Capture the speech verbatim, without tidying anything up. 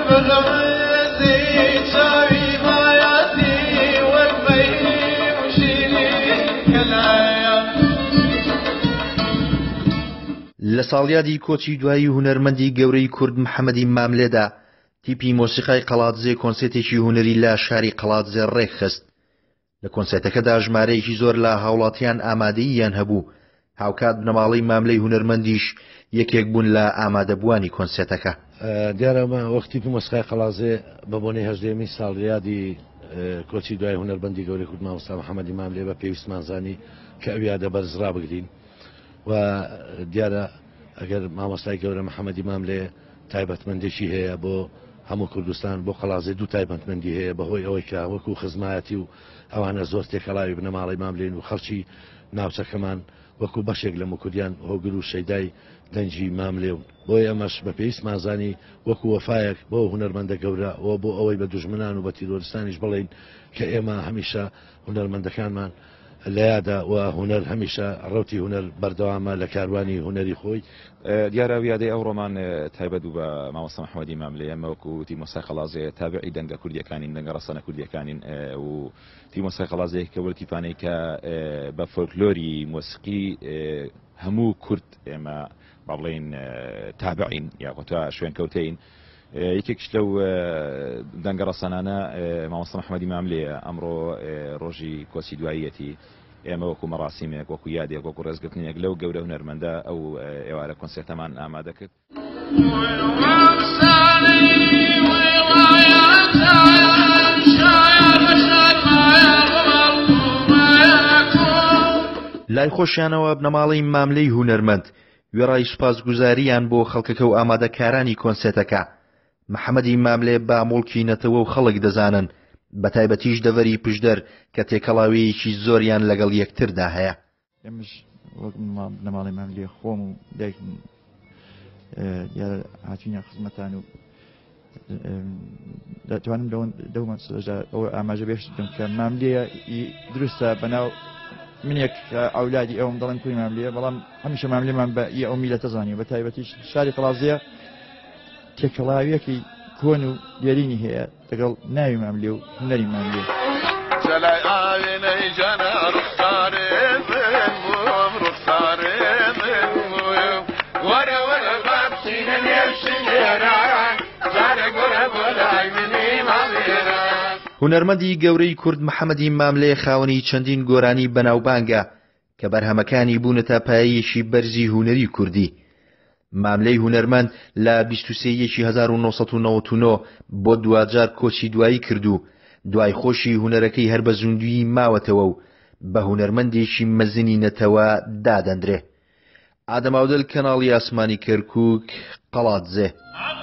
لە ساڵیادی کۆچی دوایی هونەرمەندی گەورەی کورد محەممەدی ماملێدا تیپی مۆسیقای قەڵاتزێ کۆنسێتێکی هونەری لە شاری قەڵاتزێ ڕێکخست. لە کۆنسێتەکەدا ژمارەیەکی زۆر لە هاوڵاتیان ئامادەییان هەبوو. هاوکات بنەماڵەی ماملەی هونەرمەندیش یەکێک بوون لە ئامادەبوانی کۆنسێتەکە. دیارەمە وەختی مۆسیقای قەڵاتزێ بە بۆنەی هەژدەهەمی ساڵیادی کۆچی دوای هونەرمەندی گەورەی کورد مامۆستا محەممەدی ماملێ بە پێویستمان زانی کە ئەویا دەبەرزرا بگرین و دیارە ئەگەر مامۆستای گەورە محەممەدی ماملێ تایبەتمەندێکی هەیە بۆ هەموو کوردستان بۆ قەڵاتزێ دوو تایبەتمەندی هەیە بەهۆی ئەوەی کە وەکو خزمایەتی و ئەوانە زۆر تێکەڵاوی بنەماڵی ماملێن و خەڵکی ناوچەکەمان وەکو بەشێک لە موکودیان هۆگر و شەیدای دەنجی ماملێ و بۆی ئەمەش بە پێویست مازانی وەکو وەفایەک بۆ هونەرمەندە گەورە و بۆ ئەوەی بە دوژمنان و بە تیرۆریستانیش بڵین کە ئێمە هەمیشە هونەرمەندەکانمان لە یادا و هونەر هەمیشە ڕوتی هونەر بەردەوامە لە کاروانی هونەری خۆی. دیارە یادەی ئەو ڕۆمان تایبەت و بە مامۆستا محەممەدی ماملێ ئەمە وەکو تیمۆسای قەڵاتزێ تابعی دەنگە کوردیەکانین دەنگە ڕەسەنە کوردیەکانین و تیمۆسای قەڵاتزێ کە وەرتیپانەی کە بە فۆلکلۆری مۆسیقی هەموو کورد ئێمە بەڵێن تابعین یاخۆتا شوێنکەوتین. یەکێکش لەو دەنگە ڕەسەنانە مامۆستا محەممەدی ماملێ ئەمڕۆ ڕۆژی کۆچی دواییەتی ئێمە وەکو مەڕاسیمێک وەکو یادێک وەکو ڕێزگرتنێک لەو گەورە هونەرمەندە ئەو ئێوارە کۆنسێرتەمان ئامادە کرد. لای خۆشیانەوە بنەماڵەی ماملەی هونەرمەند وێڕای سوپاسگوزاریان بۆ خەڵکەکە و ئامادەکارانی کۆنسێتەکە. محەممەدی ماملێ با موڵکینەتەوە و خەڵک دەزانن بە تایبەتیش دەڤەری پشدەر کە تێکەڵاویەکی زۆریان لەگەڵ یەکتردا هەیە. ئێمەش وەک بنەماڵی ماملێ خۆم و دایکم دیارە هاتوینە خزمەتان و دەتوانم دەومە ئەوە ئاماژە بێشتم کە ماملێ دروستە بەناو منێک ئەولادی ئەوم دەڵێن کوی ماملێ بەڵام هەمیشە ماملێمان بە ئەو میلەتە زانیوە بە تایبەتیش شاری قەڵاتزێ تێکەڵاویەکی کۆن و دیێرینی هەیە لەگەڵ ناوی ماملێ و هونەری ماملێ. هونەرمەندی گەورەی کورد محەممەدی ماملێ خاوەنی چەندین گۆرانی بەناوبانگە کە بەرهەمەکانی بوونەتە پایەیەکی بەرزی هونەری کوردی. ماملەی هونەرمەند لە بیست و سێ یەکی هەزار و نۆسەد و نەوەت و نۆ بۆ دوجار کۆچی دوایی کردو دوای خۆشی هونەرەکەی هەر بە زوندوی ماوەتەوە و بە هونەرمەندێکی مەزنی نەتەوە دادەندرێ. ئادەماودل کەناڵی ئاسمانی کەرکووک قەڵاتزێ.